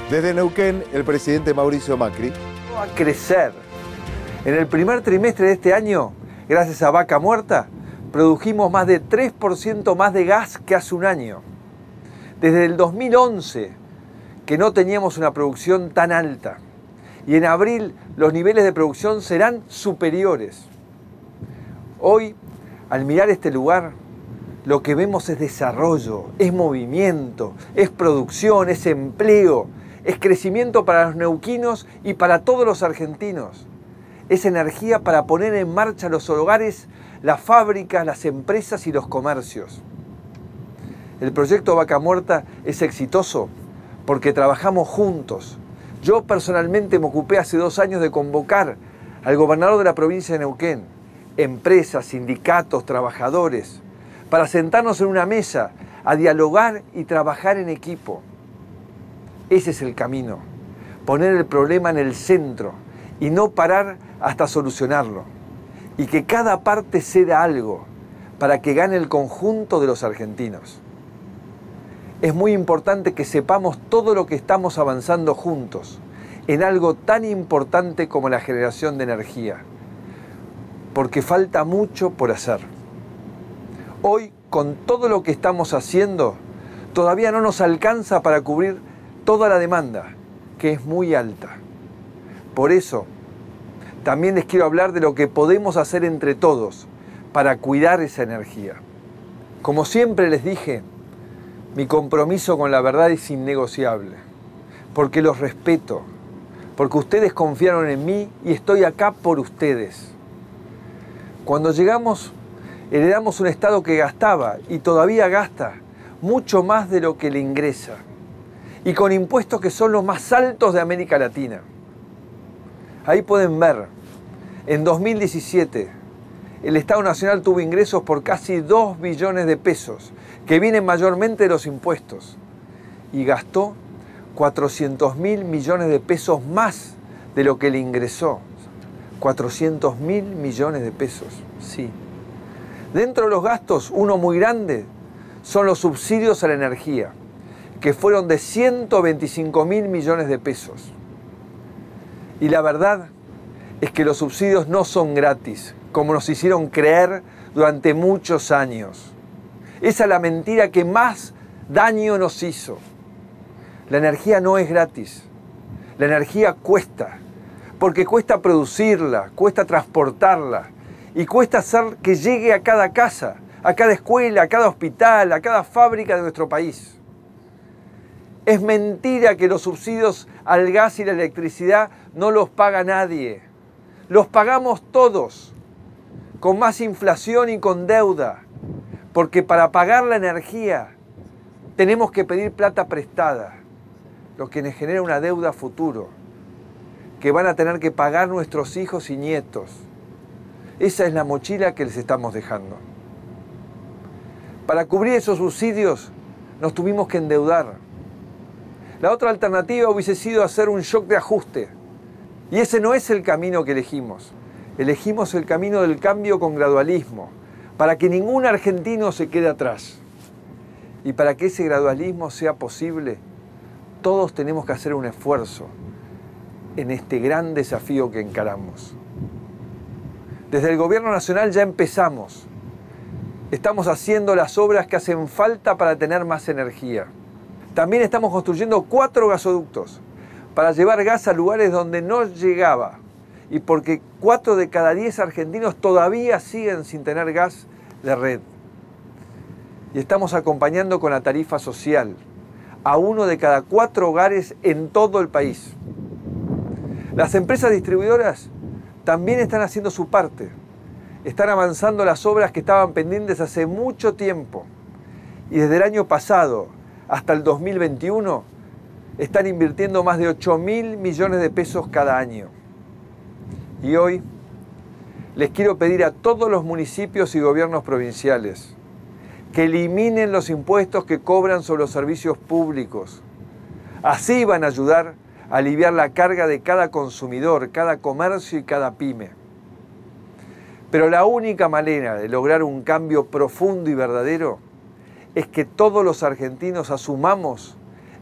Desde Neuquén, el presidente Mauricio Macri Va a crecer. En el primer trimestre de este año, gracias a Vaca Muerta, produjimos más de 3% más de gas que hace un año. Desde el 2011, que no teníamos una producción tan alta. Y en abril los niveles de producción serán superiores. Hoy, al mirar este lugar, lo que vemos es desarrollo, es movimiento, es producción, es empleo, es crecimiento para los neuquinos y para todos los argentinos. Es energía para poner en marcha los hogares, las fábricas, las empresas y los comercios. El proyecto Vaca Muerta es exitoso porque trabajamos juntos. Yo personalmente me ocupé hace 2 años de convocar al gobernador de la provincia de Neuquén, empresas, sindicatos, trabajadores, para sentarnos en una mesa a dialogar y trabajar en equipo. Ese es el camino, poner el problema en el centro y no parar hasta solucionarlo. Y que cada parte ceda algo para que gane el conjunto de los argentinos. Es muy importante que sepamos todo lo que estamos avanzando juntos en algo tan importante como la generación de energía, porque falta mucho por hacer. Hoy, con todo lo que estamos haciendo, todavía no nos alcanza para cubrir toda la demanda, que es muy alta. Por eso, también les quiero hablar de lo que podemos hacer entre todos para cuidar esa energía. Como siempre les dije, mi compromiso con la verdad es innegociable, porque los respeto, porque ustedes confiaron en mí y estoy acá por ustedes. Cuando llegamos, heredamos un Estado que gastaba y todavía gasta mucho más de lo que le ingresa, y con impuestos que son los más altos de América Latina. Ahí pueden ver, en 2017, el Estado Nacional tuvo ingresos por casi 2 billones de pesos, que vienen mayormente de los impuestos, y gastó 400.000 millones de pesos más de lo que le ingresó. 400.000 millones de pesos, sí. Dentro de los gastos, uno muy grande son los subsidios a la energía, que fueron de 125.000 millones de pesos. Y la verdad es que los subsidios no son gratis, como nos hicieron creer durante muchos años. Esa es la mentira que más daño nos hizo. La energía no es gratis. La energía cuesta, porque cuesta producirla, cuesta transportarla y cuesta hacer que llegue a cada casa, a cada escuela, a cada hospital, a cada fábrica de nuestro país. Es mentira que los subsidios al gas y la electricidad no los paga nadie. Los pagamos todos, con más inflación y con deuda, porque para pagar la energía tenemos que pedir plata prestada, lo que nos genera una deuda futuro, que van a tener que pagar nuestros hijos y nietos. Esa es la mochila que les estamos dejando. Para cubrir esos subsidios nos tuvimos que endeudar. La otra alternativa hubiese sido hacer un shock de ajuste. Y ese no es el camino que elegimos. Elegimos el camino del cambio con gradualismo, para que ningún argentino se quede atrás. Y para que ese gradualismo sea posible, todos tenemos que hacer un esfuerzo en este gran desafío que encaramos. Desde el Gobierno Nacional ya empezamos. Estamos haciendo las obras que hacen falta para tener más energía. También estamos construyendo 4 gasoductos para llevar gas a lugares donde no llegaba, y porque 4 de cada 10 argentinos todavía siguen sin tener gas de red. Y estamos acompañando con la tarifa social a 1 de cada 4 hogares en todo el país. Las empresas distribuidoras también están haciendo su parte. Están avanzando las obras que estaban pendientes hace mucho tiempo. Y desde el año pasado hasta el 2021 están invirtiendo más de 8.000 millones de pesos cada año. Y hoy les quiero pedir a todos los municipios y gobiernos provinciales que eliminen los impuestos que cobran sobre los servicios públicos. Así van a ayudar a aliviar la carga de cada consumidor, cada comercio y cada pyme. Pero la única manera de lograr un cambio profundo y verdadero es que todos los argentinos asumamos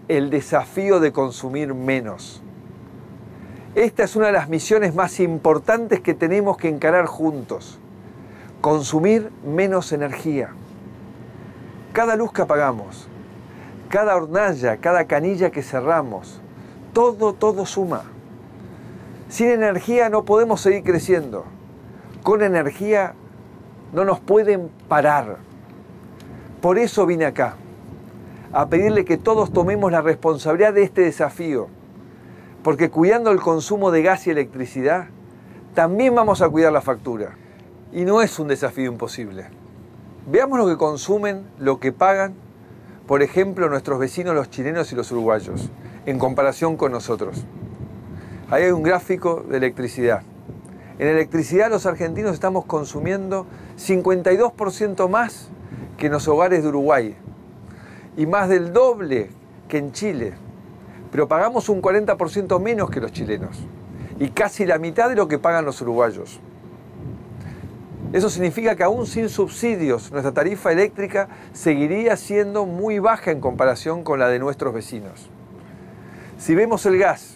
el desafío de consumir menos. Esta es una de las misiones más importantes que tenemos que encarar juntos. Consumir menos energía. Cada luz que apagamos, cada hornalla, cada canilla que cerramos, todo suma. Sin energía no podemos seguir creciendo. Con energía no nos pueden parar. Por eso vine acá, a pedirle que todos tomemos la responsabilidad de este desafío, porque cuidando el consumo de gas y electricidad, también vamos a cuidar la factura. Y no es un desafío imposible. Veamos lo que consumen, lo que pagan, por ejemplo, nuestros vecinos los chilenos y los uruguayos, en comparación con nosotros. Ahí hay un gráfico de electricidad. En electricidad los argentinos estamos consumiendo 52% más que en los hogares de Uruguay y más del doble que en Chile, pero pagamos un 40% menos que los chilenos y casi la mitad de lo que pagan los uruguayos. Eso significa que aún sin subsidios nuestra tarifa eléctrica seguiría siendo muy baja en comparación con la de nuestros vecinos. Si vemos el gas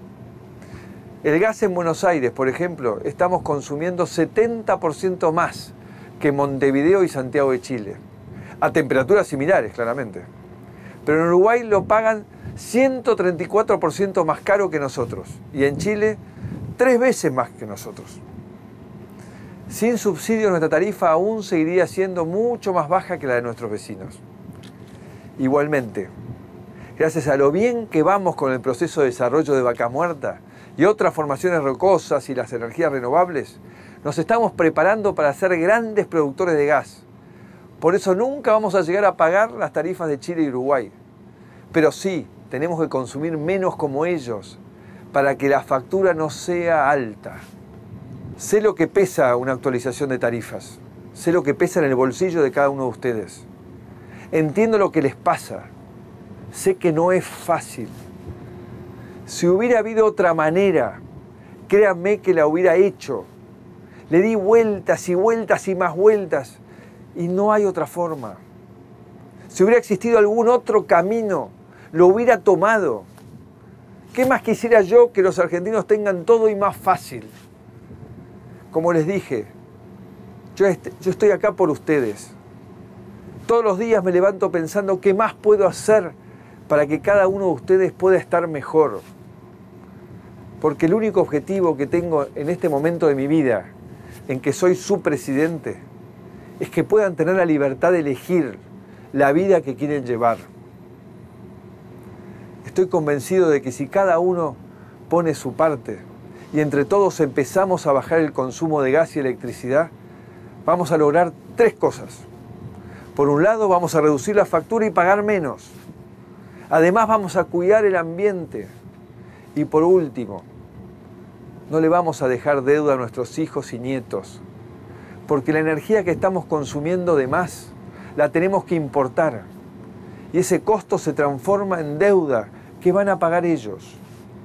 en Buenos Aires, por ejemplo, estamos consumiendo 70% más que Montevideo y Santiago de Chile, a temperaturas similares, claramente. Pero en Uruguay lo pagan 134% más caro que nosotros, y en Chile 3 veces más que nosotros. Sin subsidios nuestra tarifa aún seguiría siendo mucho más baja que la de nuestros vecinos. Igualmente, gracias a lo bien que vamos con el proceso de desarrollo de Vaca Muerta y otras formaciones rocosas y las energías renovables, nos estamos preparando para ser grandes productores de gas. Por eso nunca vamos a llegar a pagar las tarifas de Chile y Uruguay. Pero sí, tenemos que consumir menos como ellos para que la factura no sea alta. Sé lo que pesa una actualización de tarifas. Sé lo que pesa en el bolsillo de cada uno de ustedes. Entiendo lo que les pasa. Sé que no es fácil. Si hubiera habido otra manera, créanme que la hubiera hecho. Le di vueltas y vueltas y más vueltas y no hay otra forma. Si hubiera existido algún otro camino, lo hubiera tomado. ¿Qué más quisiera yo que los argentinos tengan todo y más fácil? Como les dije, yo estoy acá por ustedes. Todos los días me levanto pensando qué más puedo hacer para que cada uno de ustedes pueda estar mejor. Porque el único objetivo que tengo en este momento de mi vida, en que soy su presidente, es que puedan tener la libertad de elegir la vida que quieren llevar. Estoy convencido de que si cada uno pone su parte y entre todos empezamos a bajar el consumo de gas y electricidad, vamos a lograr 3 cosas. Por un lado, vamos a reducir la factura y pagar menos. Además, vamos a cuidar el ambiente. Y por último, no le vamos a dejar deuda a nuestros hijos y nietos, porque la energía que estamos consumiendo de más la tenemos que importar. Y ese costo se transforma en deuda que van a pagar ellos.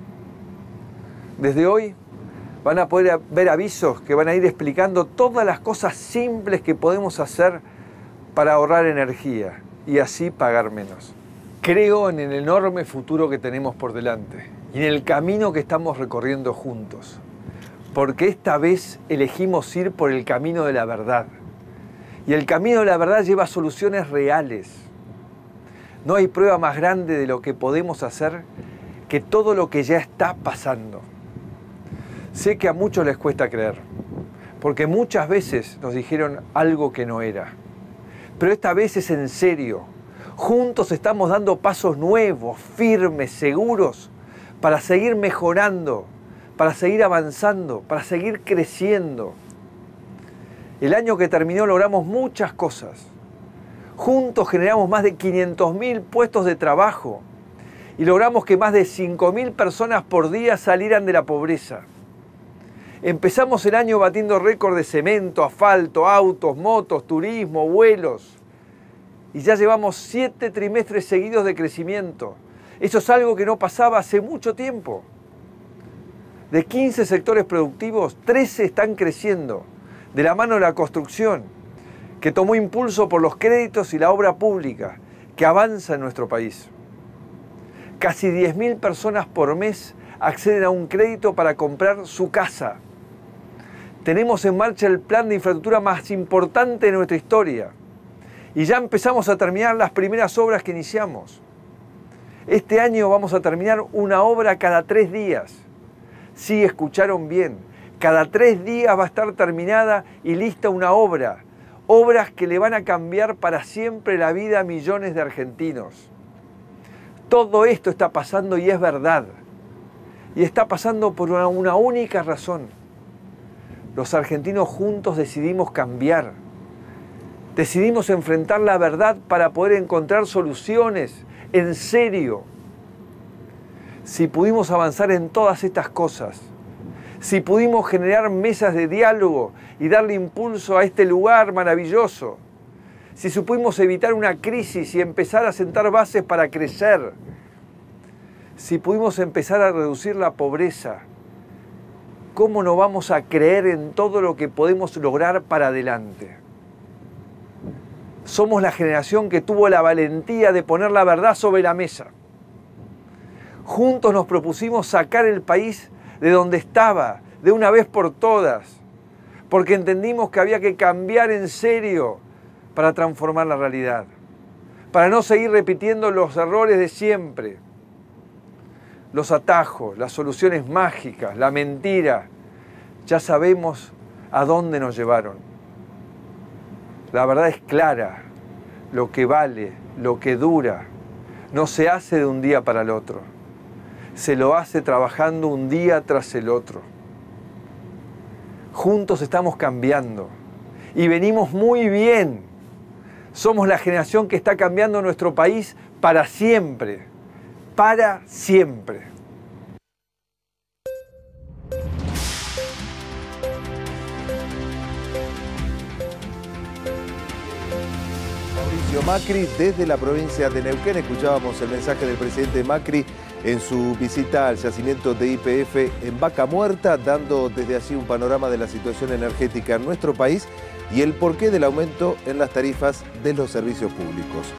Desde hoy van a poder ver avisos que van a ir explicando todas las cosas simples que podemos hacer para ahorrar energía y así pagar menos. Creo en el enorme futuro que tenemos por delante y en el camino que estamos recorriendo juntos, porque esta vez elegimos ir por el camino de la verdad. Y el camino de la verdad lleva soluciones reales. No hay prueba más grande de lo que podemos hacer que todo lo que ya está pasando. Sé que a muchos les cuesta creer, porque muchas veces nos dijeron algo que no era. Pero esta vez es en serio. Juntos estamos dando pasos nuevos, firmes, seguros, para seguir mejorando, para seguir avanzando, para seguir creciendo. El año que terminó logramos muchas cosas. Juntos generamos más de 500.000 puestos de trabajo y logramos que más de 5.000 personas por día salieran de la pobreza. Empezamos el año batiendo récord de cemento, asfalto, autos, motos, turismo, vuelos. Y ya llevamos 7 trimestres seguidos de crecimiento. Eso es algo que no pasaba hace mucho tiempo. De 15 sectores productivos, 13 están creciendo, de la mano de la construcción, que tomó impulso por los créditos y la obra pública, que avanza en nuestro país. Casi 10.000 personas por mes acceden a un crédito para comprar su casa. Tenemos en marcha el plan de infraestructura más importante de nuestra historia. Y ya empezamos a terminar las primeras obras que iniciamos. Este año vamos a terminar una obra cada 3 días. Sí, escucharon bien. Cada 3 días va a estar terminada y lista una obra. Obras que le van a cambiar para siempre la vida a millones de argentinos. Todo esto está pasando y es verdad. Y está pasando por una única razón. Los argentinos juntos decidimos cambiar. Decidimos enfrentar la verdad para poder encontrar soluciones en serio. Si pudimos avanzar en todas estas cosas, si pudimos generar mesas de diálogo y darle impulso a este lugar maravilloso, si supimos evitar una crisis y empezar a sentar bases para crecer, si pudimos empezar a reducir la pobreza, ¿cómo no vamos a creer en todo lo que podemos lograr para adelante? Somos la generación que tuvo la valentía de poner la verdad sobre la mesa. Juntos nos propusimos sacar el país de donde estaba, de una vez por todas, porque entendimos que había que cambiar en serio para transformar la realidad, para no seguir repitiendo los errores de siempre, los atajos, las soluciones mágicas, la mentira. Ya sabemos a dónde nos llevaron. La verdad es clara, lo que vale, lo que dura, no se hace de un día para el otro. Se lo hace trabajando un día tras el otro. Juntos estamos cambiando y venimos muy bien. Somos la generación que está cambiando nuestro país para siempre, para siempre. Mauricio Macri desde la provincia de Neuquén. Escuchábamos el mensaje del presidente Macri en su visita al yacimiento de YPF en Vaca Muerta, dando desde allí un panorama de la situación energética en nuestro país y el porqué del aumento en las tarifas de los servicios públicos.